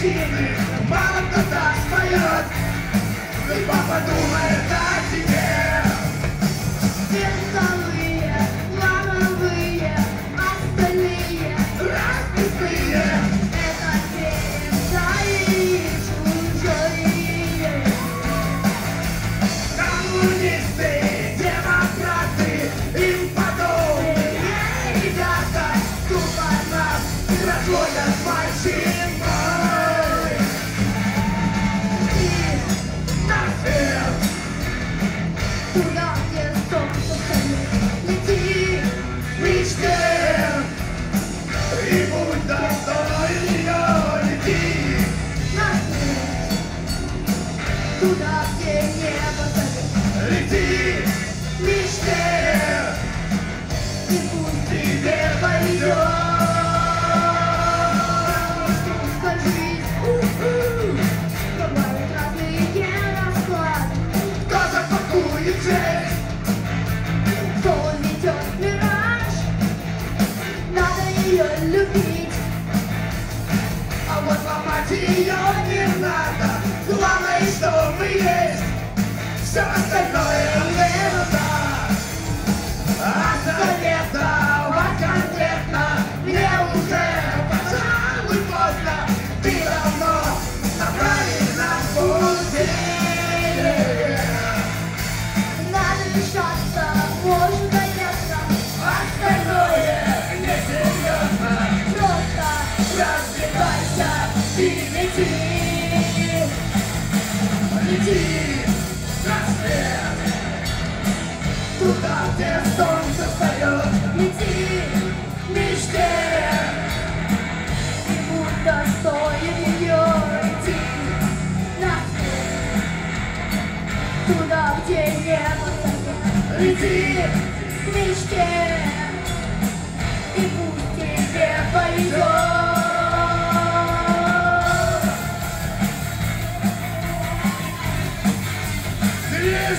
мужчины, мало кто так споет, и папа думает о тебе. Весовые, лановые, остальные Расписные, это пережали чужие. коммунисты, демократы, им подобные ребята тупо нас разводят мальчикой. И На свет туда, где солнце стоит, лети, мечте, и будь достоин ее, лети. на свет. Туда, где небо стоит, Лети, мечте, и пусть тебе пойдет. штука жизнь, бывают разные расклады. Кто-то пакует жесть, Кто ведет мираж, надо ее любить. а вот ломать ее не надо. Главное, что мы есть, все остальное ерунда. А советовать конкретно мне уже, пожалуй, поздно. Ты давно на правильном пути. Надо решаться, может заняться, Остальное несерьезно. просто Разбегайся и лети. Лети на свет, туда, где солнце встает. лети, Мечте, и будь достоин ее идти. На свет, туда, где небо стоит, лети, мечте, и пусть тебе пойдет. здесь.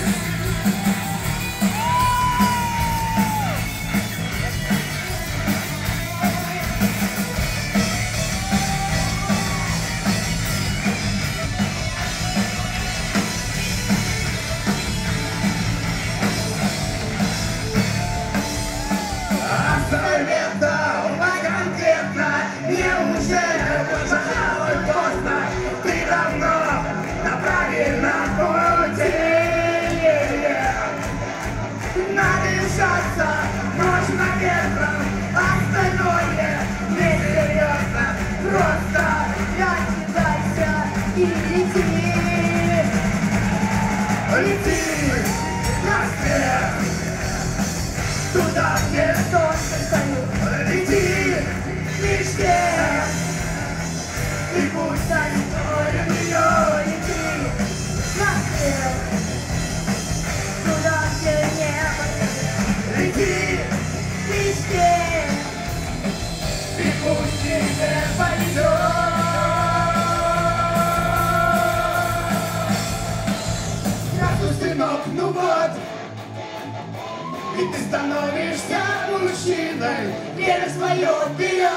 Советовать конкретно мне уже, пожалуй, поздно. Ты давно на правильном пути. Надо решаться, можно ветром, остальное несерьезно. Просто Разбегайся и лети. лети на свет, туда, где Солнце встает, лети, мечте, и пусть достоин ее идти. На свет, туда, где небо стоит, лети, мечте, и пусть тебе пойдет. Здравствуй, сынок, ну вот, и ты становишься мужчиной, веришь в свое вперед.